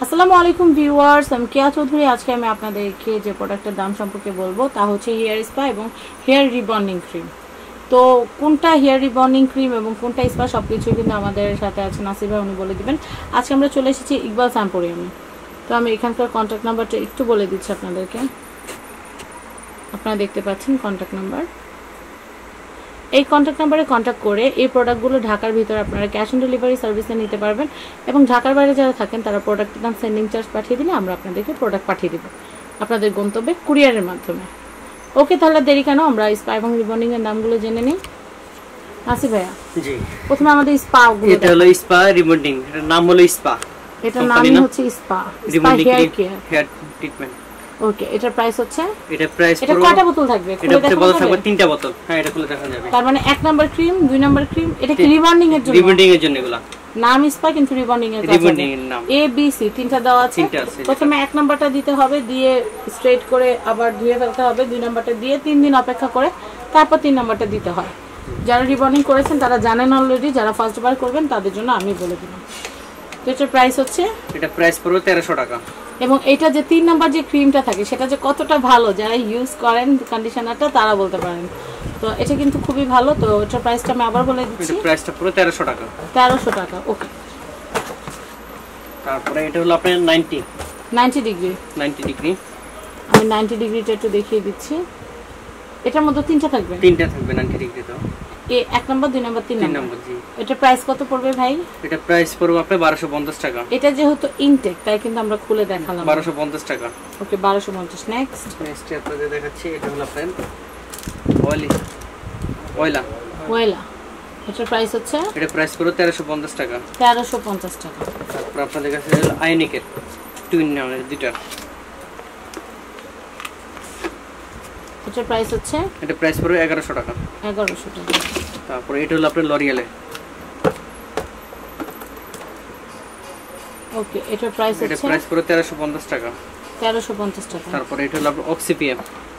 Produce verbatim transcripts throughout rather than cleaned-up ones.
আসসালামু আলাইকুম ভিউয়ার্স, আমি কেয়া চৌধুরী। আজকে আমি আপনাদেরকে যে প্রোডাক্টের দাম সম্পর্কে বলবো তা হচ্ছে হেয়ার স্পা এবং হেয়ার রিবন্ডিং ক্রিম। তো কোনটা হেয়ার রিবন্ডিং ক্রিম এবং কোনটা স্পা সবকিছু কিন্তু আমাদের সাথে আছে নাসির ভাই, উনি বলে দিবেন। আজকে আমরা চলে এসেছি ইকবাল এম্পোরিয়ামে। তো আমি এখানকার কন্ট্যাক্ট নাম্বারটা একটু বলে দিচ্ছি আপনাদেরকে। আপনারা দেখতে পাচ্ছেন কন্ট্যাক্ট নাম্বার। এই কন্ট্যাক্ট নাম্বারে কন্ট্যাক্ট করে এই প্রোডাক্টগুলো ঢাকার ভিতরে আপনারা ক্যাশ অন ডেলিভারি সার্ভিসে নিতে পারবেন এবং ঢাকার বাইরে যারা থাকেন তারা প্রোডাক্টের দাম সেন্ডিং চার্জ পাঠিয়ে দিলে আমরা আপনাদেরকে প্রোডাক্ট পাঠিয়ে দেব আপনাদের গন্তব্যে কুরিয়ারের মাধ্যমে। ওকে, তাহলে দেরি কেন, আমরা স্পা এবং রিবন্ডিং এর নামগুলো জেনে নিই। নাসির ভাইয়া, জি প্রথমে আমাদের স্পা গুলো। এটা হলো স্পা রিবন্ডিং, এর নাম হলো স্পা। এটা নামই হচ্ছে spa, spa hair care, hair treatment. Okay, এটার প্রাইস হচ্ছে, এটা প্রাইস এটা কয়টা বোতল থাকবে? এটা বোতল থাকবে তিনটা বোতল। হ্যাঁ, এটা খুলে দেখা যাবে। তার মানে এক নাম্বার ক্রিম, দুই নাম্বার ক্রিম। এটা কি রিবন্ডিং এর জন্য? রিবন্ডিং এর জন্য এগুলা নাম স্পা কিন্তু রিবন্ডিং এর কাজ। রিবন্ডিং এর নাম এ বি সি তিনটা দেওয়া আছে। প্রথমে এক নাম্বারটা দিতে হবে, দিয়ে স্ট্রেট করে আবার ধুয়ে ফেলতে হবে। দুই নাম্বারটা দিয়ে তিন দিন অপেক্ষা করে তারপর তিন নাম্বারটা দিতে হয়। যারা রিবন্ডিং করেছেন তারা জানেন অলরেডি, যারা ফার্স্ট বার করবেন তাদের জন্য আমি বলে দিলাম। এটার প্রাইস হচ্ছে, এটা প্রাইস পড়বে তেরোশো টাকা। এবং এটা যে তিন নাম্বার যে ক্রিমটা থাকে সেটা যে কতটা ভালো, যারা ইউজ করেন কন্ডিশনারটা তারা বলতে পারেন। তো এটা কিন্তু খুবই ভালো। তো এটার প্রাইসটা আমি আবার বলে দিচ্ছি, এটা প্রাইসটা পুরো তেরোশো টাকা। তেরোশো টাকা। ওকে, তারপরে এটা হলো আপনার নব্বই নব্বই ডিগ্রি। নব্বই ডিগ্রি আমি নব্বই ডিগ্রিটা একটু দেখিয়ে দিচ্ছি। এটার মধ্যে তিনটা থাকবে, তিনটা থাকবে নব্বই ডিগ্রি। তো এ এক নাম্বার, দুই নাম্বার, তিন নাম্বার। জি, এটা প্রাইস কত পড়বে ভাই? এটা প্রাইস পড়বে আপনার বারোশো পঞ্চাশ টাকা। এটা যেহেতু ইনটেক তাই কিন্তু আমরা খুলে দেখালাম। বারোশো পঞ্চাশ টাকা। ওকে, বারোশো পঞ্চাশ। নেক্সট নেক্সট আপনাদের দেখাচ্ছি, এটা হলো আপনার অয়েলি ওয়েলা ওয়েলা। এটার প্রাইস হচ্ছে, এটা প্রাইস পড়বে তেরোশো পঞ্চাশ টাকা। তেরোশো পঞ্চাশ টাকা। তারপর আপনাদের কাছে হলো আইনিকের টুইন নামের দুইটা। এটার প্রাইস হচ্ছে, এটা প্রাইস পড়বে এগারোশো টাকা। এগারোশো টাকা। তারপর এটা হলো আপনার লরিয়ালের। ওকে, এটার প্রাইস হচ্ছে, এটা প্রাইস পড়বে তেরোশো পঞ্চাশ টাকা। তেরোশো পঞ্চাশ টাকা। তারপর এটা হলো আপনার অক্সিপিএম।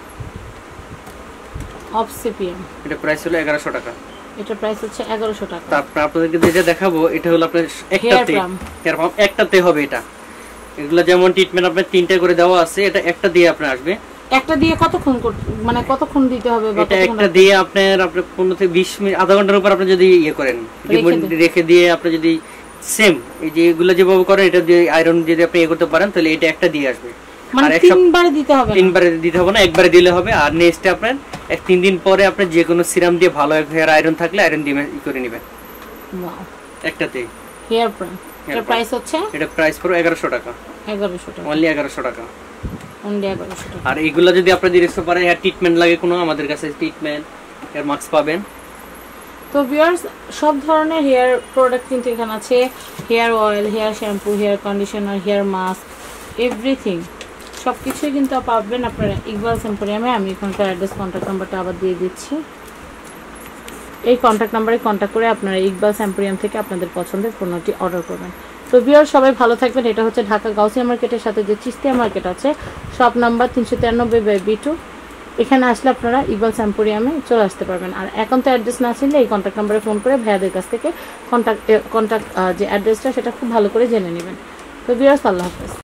অক্সিপিএম, এটা প্রাইস হলো এগারোশো টাকা। এটা প্রাইস হচ্ছে এগারোশো টাকা। তারপর আপনাদেরকে যেটা দেখাবো এটা হলো আপনার একটাতে, হেয়ার পাম্প একটাতে হবে। এটা এগুলা যেমন ট্রিটমেন্ট আপনার তিনটা করে দেওয়া আছে, এটা একটা দিয়ে আপনার আসবে। একটা দিয়ে কতক্ষণ মানে কতক্ষণ দিতে হবে? এটা একটা দিয়ে আপনার আপনার পনেরো থেকে বিশ মিনিট, আধা ঘন্টার উপর আপনি যদি ইয়ে করেন, রেখে দিয়ে আপনি যদি সেম এই যে এগুলো যেভাবে করেন এটা দিয়ে আয়রন যদি আপনি ইয়ে করতে পারেন তাহলে এটা একটা দিয়ে আসবে। মানে তিনবারে দিতে হবে না? তিনবারে দিতে হবে না, একবারে দিলে হবে। আর নেক্সট আপনার এক তিন দিন পরে আপনি যে কোনো সিরাম দিয়ে ভালো হেয়ার আয়রন থাকলে আয়রন দিয়ে ই করে নেবেন। ওয়াও, একটাতে হেয়ার প্রাইস। এটা প্রাইস হচ্ছে, এটা প্রাইস পুরো এগারোশো টাকা। এগারোশো টাকা, অনলি এগারোশো টাকা। অনলি এগারোশো টাকা। আর এগুলা যদি আপনাদের রিস্ক পারে হেয়ার ট্রিটমেন্ট লাগে কোনো, আমাদের কাছে ট্রিটমেন্ট হেয়ার মাস্ক পাবেন। তো ভিউয়ার্স, সব ধরনের হেয়ার প্রোডাক্ট কিন্তু এখানে আছে। Hair oil, hair shampoo, hair conditioner, hair mask, everything সব কিছুই কিন্তু পাবেন আপনারা ইকবাল এম্পোরিয়ামে। আমি এখানকার অ্যাড্রেস, কন্ট্যাক্ট নাম্বারটা আবার দিয়ে দিচ্ছি। এই কন্ট্যাক্ট নাম্বারে কন্ট্যাক্ট করে আপনারা ইকবাল এম্পোরিয়াম থেকে আপনাদের পছন্দের পণ্যটি অর্ডার করবেন। তো ভিউয়ার্স, সবাই ভালো থাকবেন। এটা হচ্ছে ঢাকা গাউসিয়া মার্কেটের সাথে যে চিস্তিয়া মার্কেট আছে, শপ নাম্বার তিনশো তিরানব্বই বাই বি টু। এখানে আসলে আপনারা ইকবাল এম্পোরিয়ামে চলে আসতে পারবেন। আর এখন তো অ্যাড্রেস না চিনলে এই কন্ট্যাক্ট নাম্বারে ফোন করে ভাইয়াদের কাছ থেকে কন্ট্যাক্ট কন্ট্যাক্ট যে অ্যাড্রেসটা সেটা খুব ভালো করে জেনে নেবেন। তো ভিউয়ার্স, আল্লাহ হাফেজ।